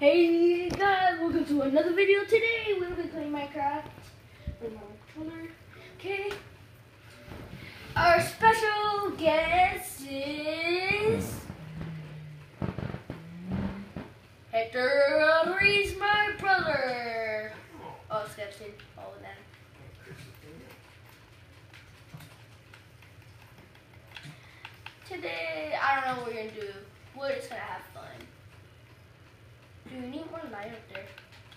Hey guys, welcome to another video. Today we'll be playing Minecraft with my controller. Okay. Our special guest is Hector. He's my brother. Oh, Skeptic. All of them. Today, I don't know what we're gonna do. We're just gonna have fun. Dude, we need more light up there.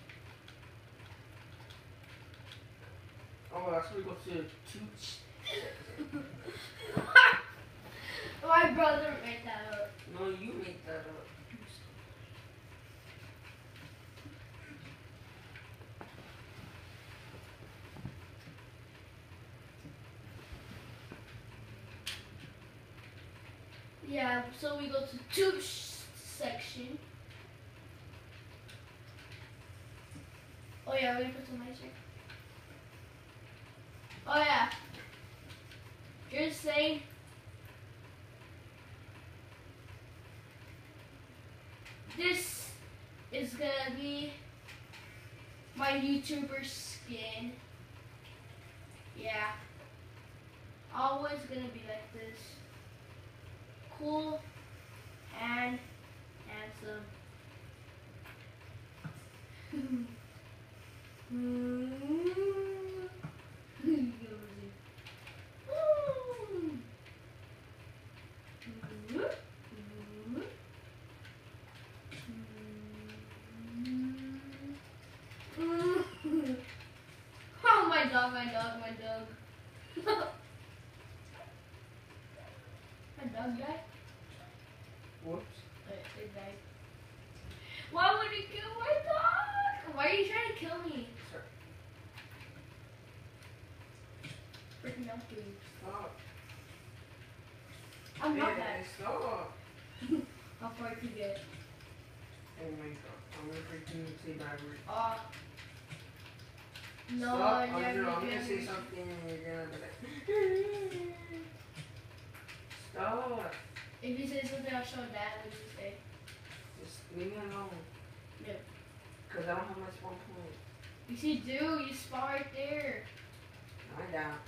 Oh, that's where we go to Tooch. My brother made that up. No, you made that up. Yeah, so we go to Tooch section. Oh yeah, we're gonna put some lights here. Oh yeah. You're saying this is gonna be my YouTuber skin. Yeah. Always gonna be like this. Cool and handsome. Oh, my dog. My dog died. Whoops. It died. Why would you kill my dog? Why are you trying to kill me? Sorry. Freaking out, dude. Stop. I'm not Hey, bad. stop. How far to get? Oh my god. I'm gonna freaking say bad words. No, Stop. you're I'm gonna gonna say something and you're gonna be like, stop. If you say something, I'll show Dad what you say. Just leave me alone. No. Cause I don't have my spawn point. Yes, you do. You spawn right there. No, I don't.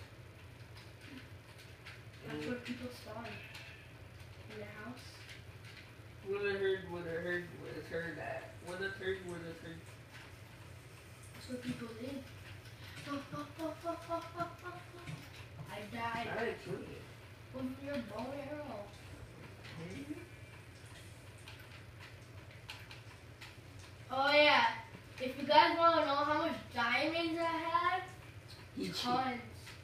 That's where people spawn. In their house. Would've heard that. Would've heard. That's where people live. I died. I didn't kill you. With your bow and arrow. Oh yeah. If you guys want to know how much diamonds I have, tons.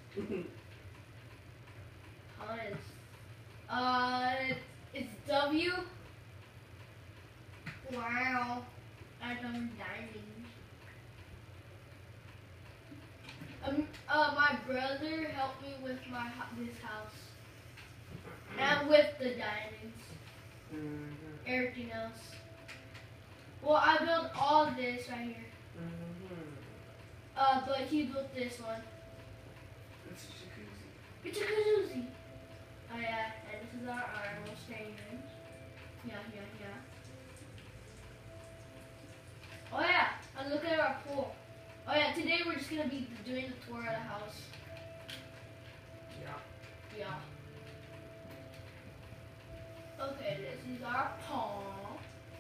Tons. It's W. Wow. I have diamonds. My brother helped me with this house. And with the diamonds. Everything else. Well, I built all this right here. But he built this one. It's a jacuzzi. It's a kazoozie. Oh yeah, and this is our armor statement. Yeah. Oh yeah, and look at our pool. Oh yeah, today we're just gonna be doing the tour of the house. Yeah. Okay, this is our pond.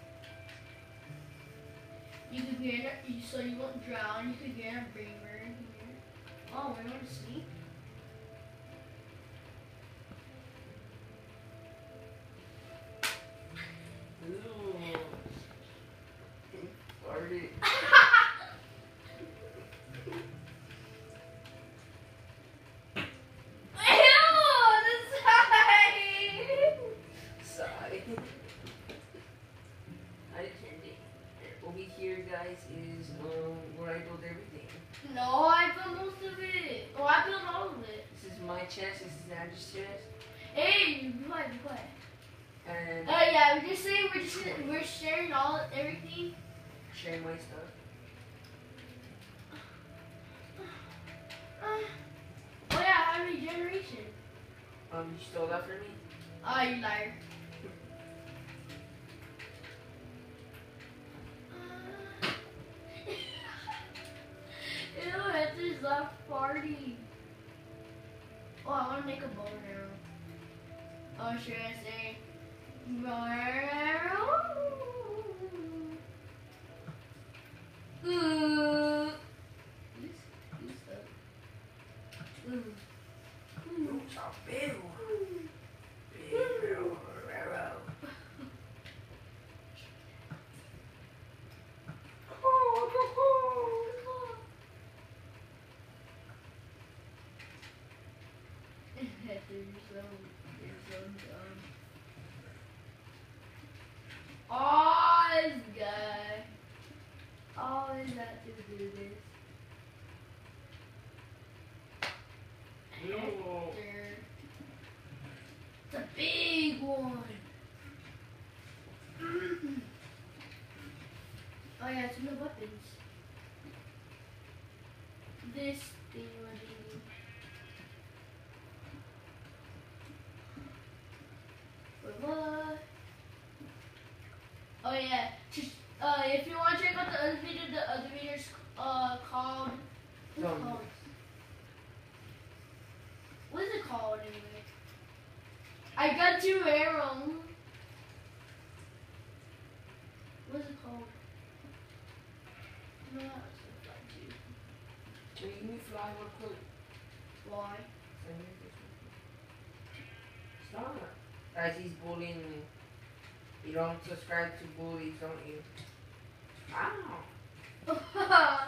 You could get in, so you won't drown. You could get a beaver in here. Oh, we want to sleep. Ew. Farted. Sigh. I turned it. Over here, guys, is where I build everything. No, I built most of it. Oh, I built all of it. This is my chest. This is Andrew's chest. Hey, be quiet. And Yeah, we're sharing everything. sharing my stuff. Oh yeah, I have regeneration. You stole that from me? Oh, you liar. stop farting. Oh, I want to make a bow and arrow. Oh, should I say bow and arrow? Ooh. This stuff. Ooh. You're so dumb. Oh, this guy. All is that to do this. No. Hector. It's a big one. Oh yeah, it's no weapons. This thing would be. Wait, what? Oh yeah. If you want to check out the other video's called. What's it called? What is it called anyway? I got 2 arrows. What is it called? No, it's not fly too. Can you give me fly real quick? Why? Stop. Guys, he's bullying me. You don't subscribe to bullies, don't you? Ow.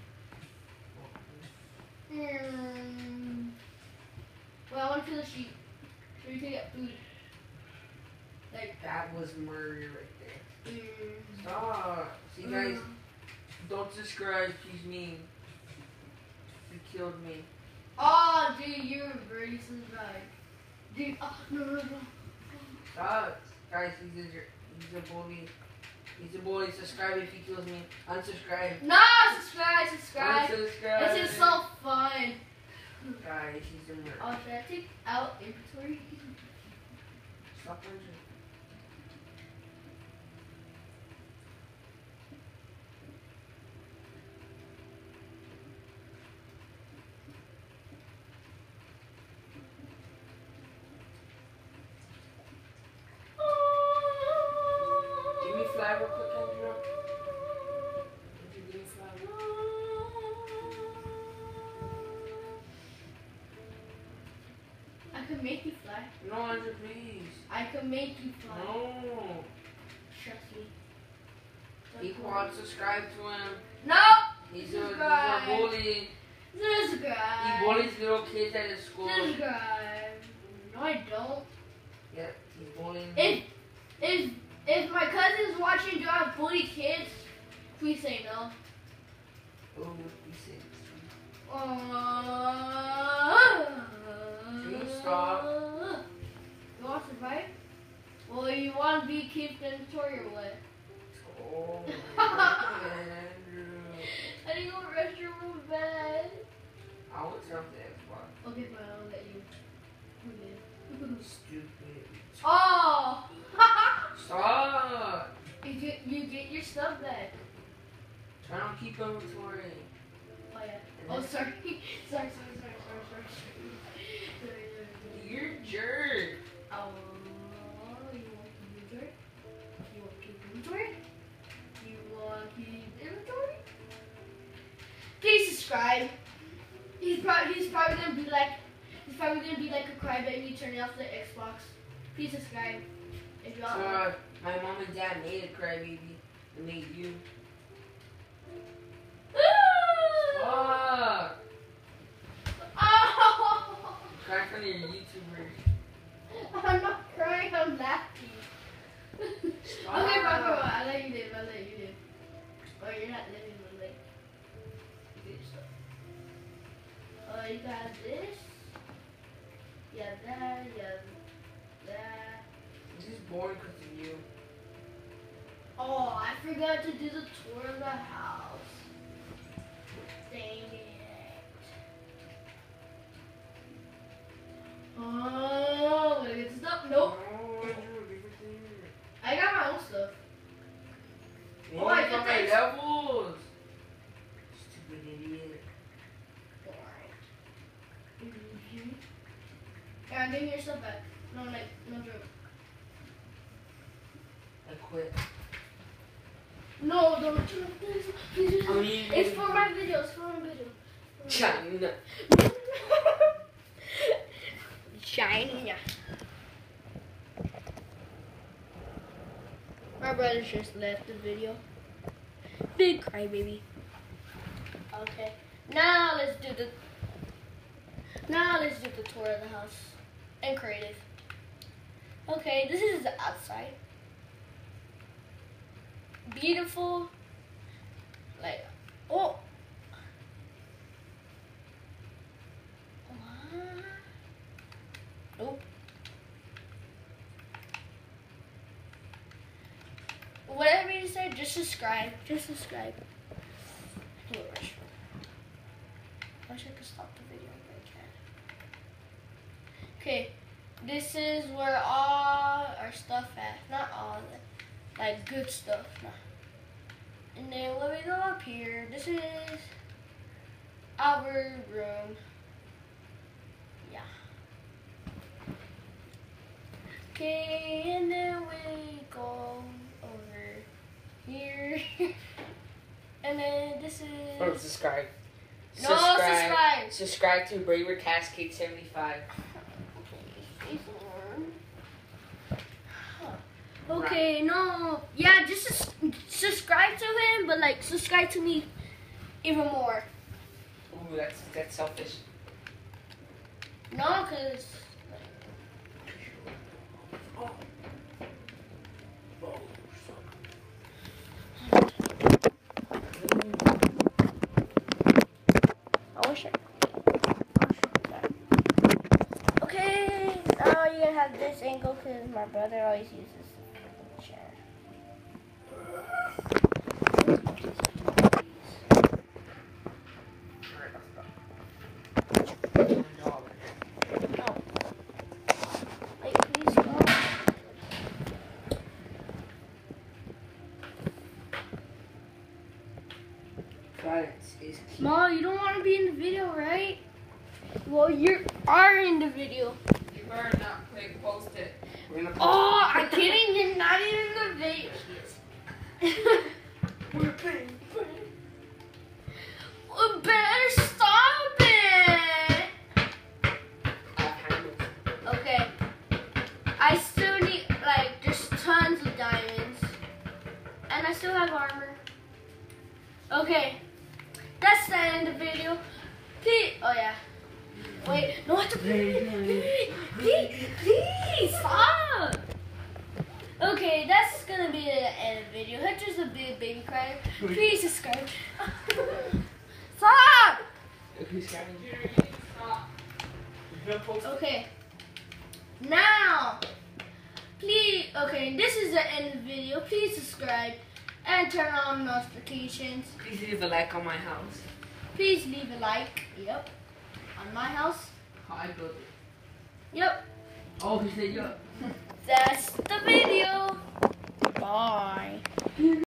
Well, I want to kill the sheep. So we can get food. Like That was murder right there. mm, Stop. See, guys, don't subscribe. She's mean. You killed me. Oh, dude, you're very subscribed. Dude, oh, no. Stop. Guys, he's a bully. He's a bully. Subscribe if he kills me. Unsubscribe. No, subscribe. Unsubscribe. This is so fun. Guys, he's a murderer. Oh, should I take out inventory? Stop punching. Give me fly real quick, Andrew. Would you give me fly? I can make you fly. No, Andrew, please. I can make you fly. No. Trust me. People unsubscribe to him. No! He's a bully. Subscribe. He bullies little kids at his school. Subscribe. No, I don't. Yeah, he's bullying. If my cousin's watching, do I bully kids? Please say no. Oh, he said. You stop. You want to survive? Well, you want to be keep the inventory or what? Oh, Andrew. I didn't go to the restroom bad. I would turn off the Xbox. Okay, fine, I'll let you. Okay. Stupid. Oh! Stop. You get your stuff back. Try to keep inventory. Oh yeah. Oh sorry. sorry. You're a jerk. Oh, you want to keep inventory? You want to keep inventory? You want to keep inventory? Please subscribe. He's probably gonna be like a crybaby turning off the Xbox. Please subscribe if y'all. So, my mom and dad made a crybaby and made you. Fuck. Oh! Cry for your YouTuber. I'm not crying. I'm laughing. Stop. Okay, bro. I let you live. Oh, you're not living with me. You get stuff. Oh, you got this. Yeah, that. This is boring because of you. Oh, I forgot to do the tour of the house. Dang it. Oh, wanna get stuff? Nope. No, Andrew, leave it there. I got my own stuff. You Oh, I got did my this. levels. Stupid idiot. Now give me your stuff back. No, like, no joke. I quit. No, don't turn off this. Please, I mean, it's for my video. It's for my video. China. China. My brother just left the video. Big crybaby. Okay. Now let's do the tour of the house and creative. Okay, this is the outside. Beautiful. Like, oh. What? Nope. Whatever you say, just subscribe. Just subscribe. I wish I could stop the video, but I can't. Okay, this is where all our stuff at. Not all of it. Like good stuff. Nah. And then when we go up here, this is our room. Yeah. Okay, and then we go over here. And then this is... Oh, subscribe. No, subscribe. Subscribe to Braver Cascade 75. Okay, no. Yeah, just subscribe to him, but like subscribe to me even more. Ooh, that's selfish. No, cause I wish I. Okay, now you're gonna have this angle because my brother always uses the chair. No. Wait, please go. Balance is key. Ma, you don't want to be in the video, right? Well, you are in the video. You better not click post it. We're gonna post Oh, I'm kidding. You're not in the video. We're paying. Well, better stop it. Okay. I still need, like, there's tons of diamonds. And I still have armor. Okay. That's the end of the video. Please. Oh, yeah. Wait. No, I have to please stop. Okay, that's gonna be the end of the video. Hunter's a big baby crier. Please subscribe. Stop! Who's having Stop. You're gonna post it. Okay. Now, please. Okay, this is the end of the video. Please subscribe and turn on notifications. Please leave a like on my house. Please leave a like. Yep. On my house. How I built it. Yep. Oh, he said yup. That's the video. Bye.